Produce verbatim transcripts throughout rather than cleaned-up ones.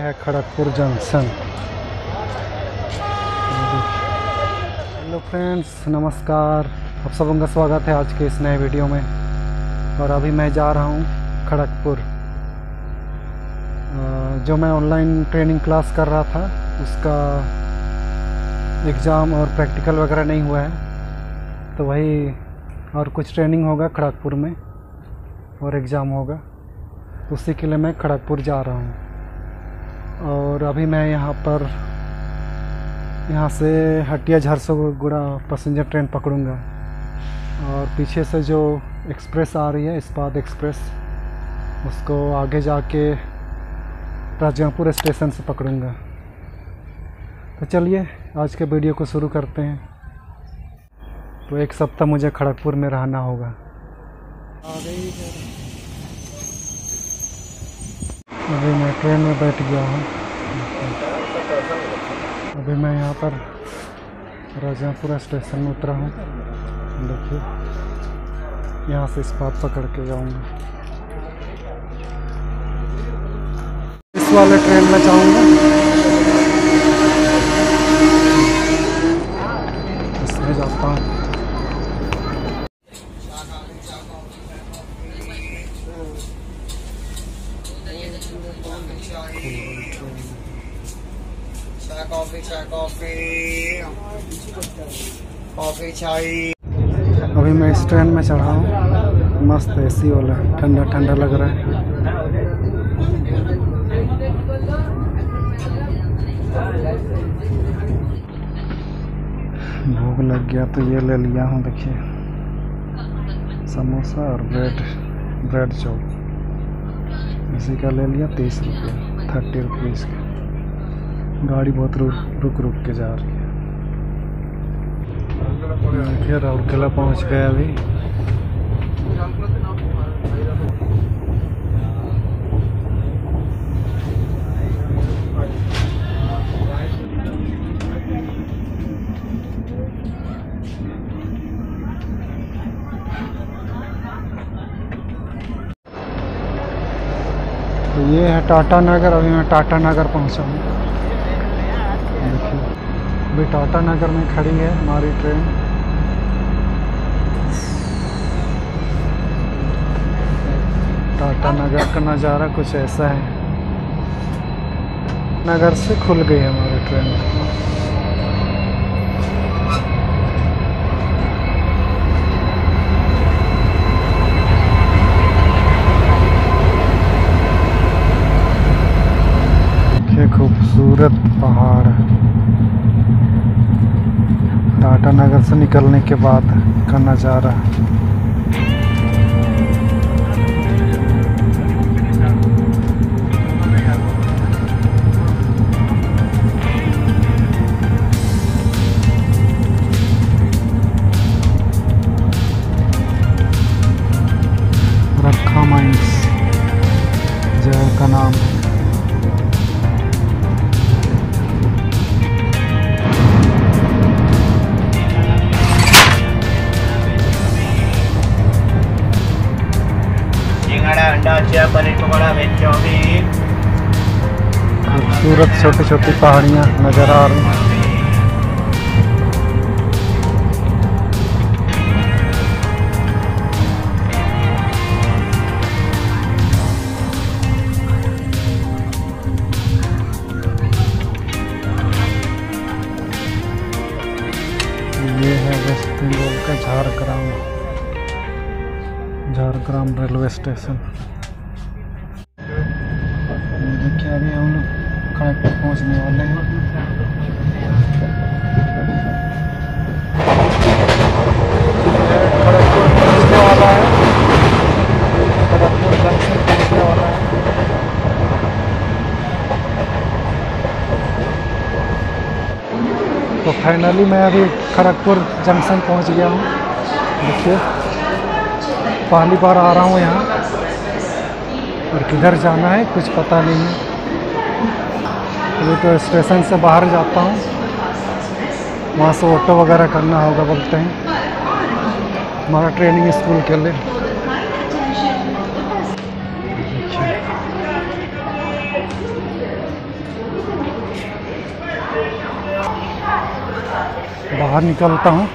है Kharagpur junction. Hello friends, नमस्कार। आप सबों का स्वागत है आज के इस नए वीडियो में। और अभी मैं जा रहा हूँ खड़गपुर। जो मैं ऑनलाइन ट्रेनिंग क्लास कर रहा था उसका एग्ज़ाम और प्रैक्टिकल वगैरह नहीं हुआ है, तो वही और कुछ ट्रेनिंग होगा खड़गपुर में और एग्ज़ाम होगा, उसी के लिए मैं खड़गपुर जा रहा हूँ। और अभी मैं यहाँ पर यहाँ से हटिया झारसुगुड़ा पैसेंजर ट्रेन पकड़ूँगा और पीछे से जो एक्सप्रेस आ रही है इस्पात एक्सप्रेस, उसको आगे जाके राजगांवपुर स्टेशन से पकड़ूँगा। तो चलिए आज के वीडियो को शुरू करते हैं। तो एक सप्ताह मुझे खड़गपुर में रहना होगा। अभी मैं ट्रेन में बैठ गया हूँ। अभी मैं यहाँ पर राजगांवपुर स्टेशन में उतरा हूँ। देखिए यहाँ से इस्पात पकड़ के जाऊँगा। इस वाले ट्रेन में जाऊँगा, इसमें जाता हूँ। कॉफी चाय कॉफी कॉफी चाय। अभी मैं इस ट्रेन में चढ़ा हूँ, मस्त एसी वाला, ठंडा ठंडा लग रहा है। भूख लग गया तो ये ले लिया हूँ। देखिए समोसा और ब्रेड ब्रेड चॉप, इसी का ले लिया तीस रुपये थर्टी रुपीज़ का। गाड़ी बहुत रुक रुक रुक के जा रही है। फिर राउरकेला पहुंच गए अभी। तो ये है टाटा नगर। अभी मैं टाटा नगर पहुंचा हूँ। देखिए अभी टाटा नगर में खड़ी है हमारी ट्रेन। टाटा नगर का नज़ारा कुछ ऐसा है। नगर से खुल गई है हमारी ट्रेन। देखिए खूबसूरत पहाड़ है। टाटा नगर से निकलने के बाद का नज़ारा। रखा माइंस जगह का नाम है। खूबसूरत छोटी छोटी पहाड़ियाँ नज़र आ रही हैं। ये है वेस्ट बंगाल का झारग्राम झारग्राम रेलवे स्टेशन। देखिए अभी हम लोग खड़गपुर पहुंचने वाले हैं। खड़गपुर पहुंचने वाला है, खड़गपुर जंक्शन पहुंचने वाला है। तो फाइनली मैं अभी खड़गपुर जंक्शन पहुंच गया हूँ। देखिए पहली बार आ रहा हूँ यहाँ और किधर जाना है कुछ पता नहीं है। अभी तो स्टेशन से बाहर जाता हूँ, वहाँ से ऑटो वगैरह करना होगा बोलते हैं हमारा ट्रेनिंग स्कूल के लिए। बाहर निकलता हूँ।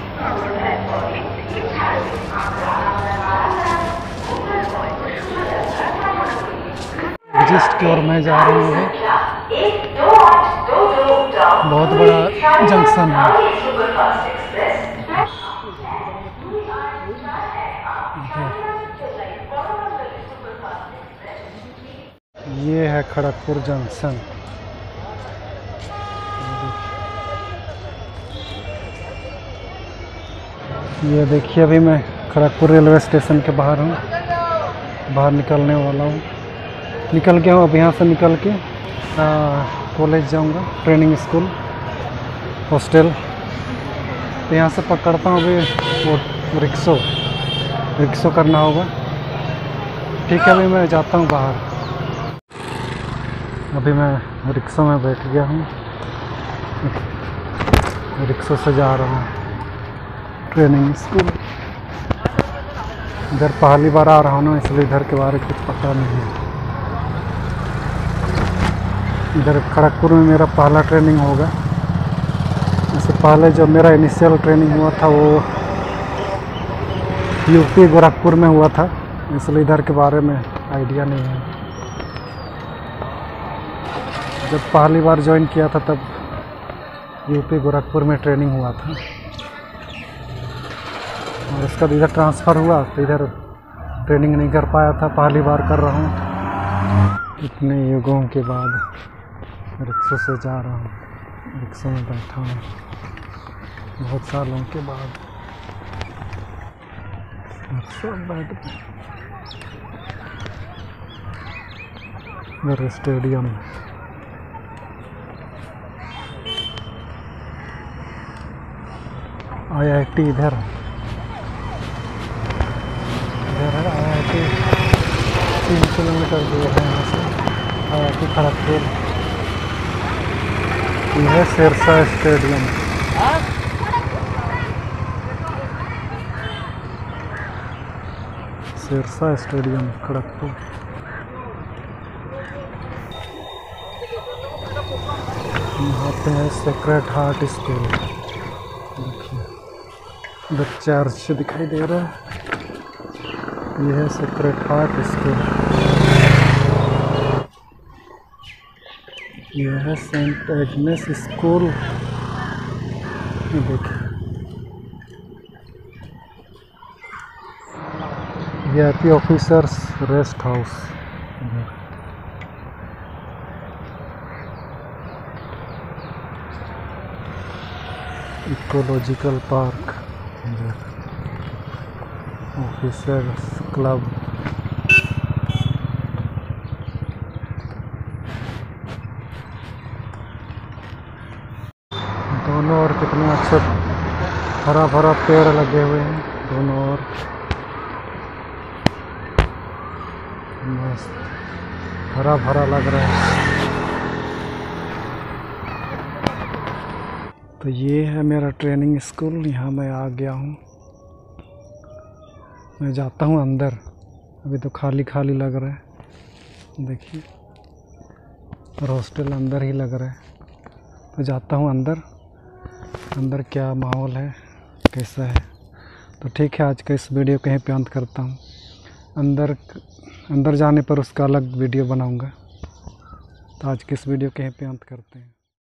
एग्जिस्ट की ओर मैं जा रहा हूँ अभी। बहुत बड़ा जंक्शन है। ये है खड़गपुर जंक्शन। ये देखिए अभी मैं खड़गपुर रेलवे स्टेशन के बाहर हूँ। बाहर निकलने वाला हूँ। निकल गया हूँ। अब यहाँ से निकल के कॉलेज जाऊँगा, ट्रेनिंग स्कूल, हॉस्टल। तो यहाँ से पकड़ता हूँ अभी वो रिक्शो रिक्शो करना होगा। ठीक है, अभी मैं जाता हूँ बाहर। अभी मैं रिक्शा में बैठ गया हूँ। रिक्शा से जा रहा हूँ ट्रेनिंग स्कूल। इधर पहली बार आ रहा हूँ ना, इसलिए इधर के बारे में कुछ पता नहीं है। इधर खड़गपुर में मेरा पहला ट्रेनिंग होगा। इससे पहले जो मेरा इनिशियल ट्रेनिंग हुआ था वो यूपी गोरखपुर में हुआ था, इसलिए इधर के बारे में आइडिया नहीं है। जब पहली बार ज्वाइन किया था तब यूपी गोरखपुर में ट्रेनिंग हुआ था, और उसका इधर ट्रांसफ़र हुआ तो इधर ट्रेनिंग नहीं कर पाया था। पहली बार कर रहा हूँ। इतने युगों के बाद रिक्शा से जा रहा हूँ। रिक्शा में बैठा हूँ बहुत सालों के बाद। सब बैठ इधर स्टेडियम, आई आई टी इधर इधर है। आई आई टी तीन किलोमीटर दूर है यहाँ से। I I T Kharagpur. यह है सिरसा स्टेडियम। सिरसा स्टेडियम खड़गपुर। यहाँ पे है सेक्रेड हार्ट स्कूल। देखिए उधर चर्च दिखाई दे रहा है। यह है सेक्रेड हार्ट स्कूल। यह है सेंट एग्नेस स्कूल। ये देखिए V I P officers rest house. Ecological park, officers club. दोनों ओर कितने अच्छे हरा भरा पेड़ लगे हुए हैं दोनों ओर। मस्त हरा भरा लग रहा है। तो ये है मेरा ट्रेनिंग स्कूल। यहाँ मैं आ गया हूँ। मैं जाता हूँ अंदर। अभी तो खाली खाली लग रहा है, देखिए। और हॉस्टल अंदर ही लग रहा है। तो जाता हूँ अंदर। अंदर क्या माहौल है, कैसा है। तो ठीक है, आज का इस वीडियो कहीं पे अंत करता हूँ। अंदर अंदर जाने पर उसका अलग वीडियो बनाऊँगा। तो आज के इस वीडियो कहीं पे अंत करते हैं।